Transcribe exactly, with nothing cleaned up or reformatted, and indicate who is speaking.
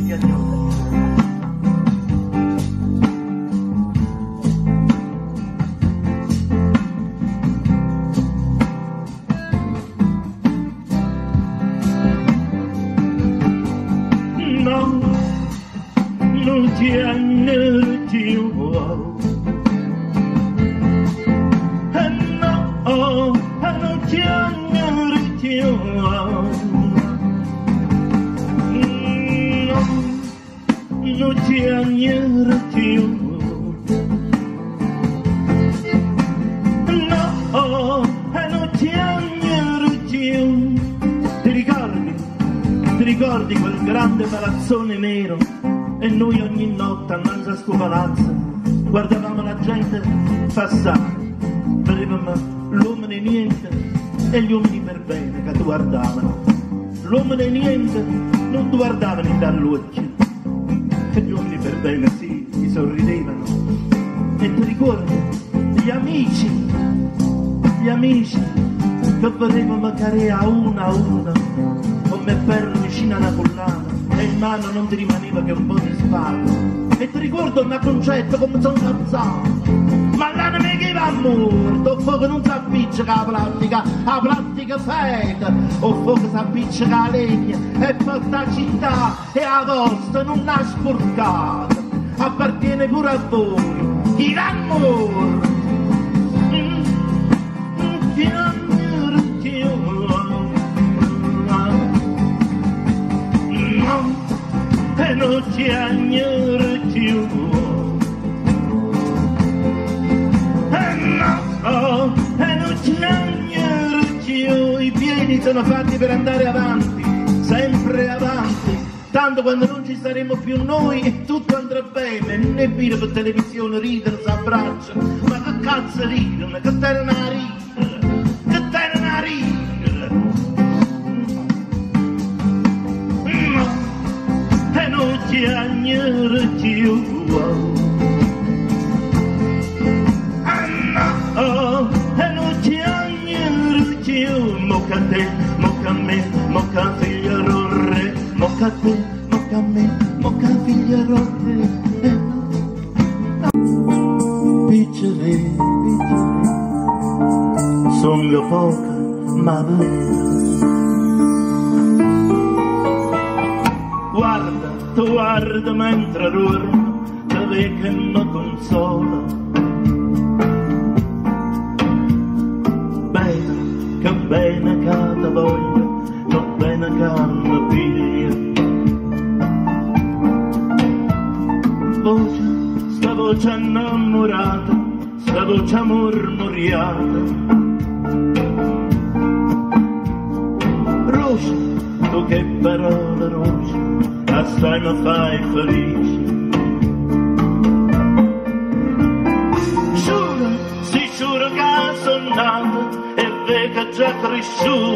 Speaker 1: Guardavamo la gente passare, vedevamo l'uomo di niente e gli uomini per bene che ti guardavano. L'uomo di niente non ti guardavano dall'occhio e gli uomini per bene sì, ti sorridevano. E ti ricordi gli amici, gli amici che vedevamo magari a una a una come perro vicino a una collana e in mano non ti rimaneva che un po' di spalla. E ti ricordo un concetto come sono incazzato, ma l'anima che va morto, o fuoco non si appiccica la plastica, la plastica feta, o fuoco si appiccica la legna, e porta a città e a costa non ha sporcata, appartiene pure a voi, chi va morto. E non ci agnore più, e no, e non ci agnore più, i piedi sono fatti per andare avanti, sempre avanti, tanto quando non ci saremo più noi e tutto andrà bene, né vire per televisione, ridere, s'abbraccia, ma che cazzo ridere, che terna a ridere, che terna a ridere. Non ci agnere più, ah no, e non ci agnere più, mocca a te, mocca a me, mocca a figliolo re, mocca a te, mocca a me, mocca a figliolo re, eh no. Piccere, piccere, sono poca, ma vera. Guarda, tu guarda mentre dormo, dove che mi consola. Bene, che bene che ti voglio, che bene che mi piglia. Voce, sta voce innamorata, sta voce mormoriata. Rosa, tu che parola rosa, assai mi fai felice. Giuro, sì giuro che sono nato e vedo già cresciuto.